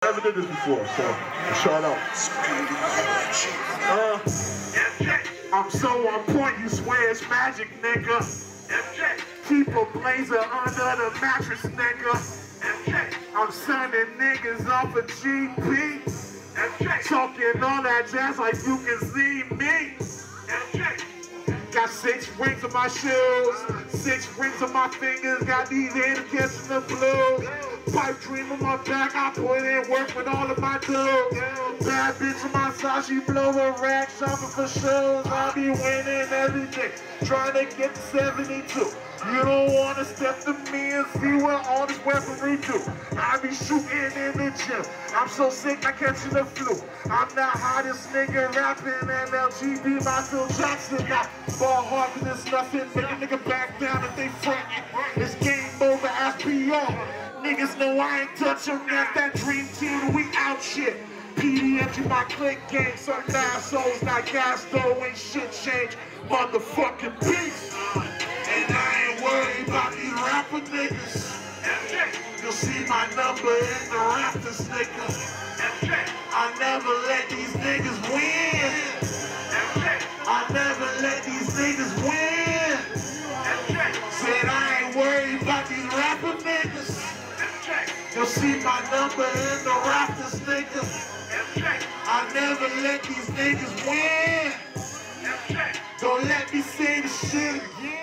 Never did this before, so shout out. I'm so on point, you swear it's magic, nigga. Keep a blazer under the mattress, nigga. I'm sending niggas off a GP. Talking all that jazz like you can see me. Got 6 rings on my shoes, 6 rings on my fingers. Got these haters catching the blues. Pipe dream on my back, I put in work with all of my dudes. Bad bitch on my side, she blow a rack, shopping for shows. I be winning every day, trying to get to 72. You don't wanna step to me and see what all this weaponry do. I be shooting in the gym, I'm so sick I catching the flu. I'm the hottest nigga rapping, MLG be my Phil Jackson. Now ball hard cause there's nothing, make a nigga back down if they frontin'. It's game over, SPO. Niggas know I ain't touchin', that's that dream team, we out shit. PDFG my click gang, some assholes not gas though, ain't shit change. Motherfucking beast. And I ain't worried about these rapper niggas. You'll see my number in the rafters, nigga. I never let these niggas win. I never let these niggas win. Said I ain't worried about these rapper niggas. You'll see my number in the rafters, nigga. I never let these niggas win. Don't let me say the shit again.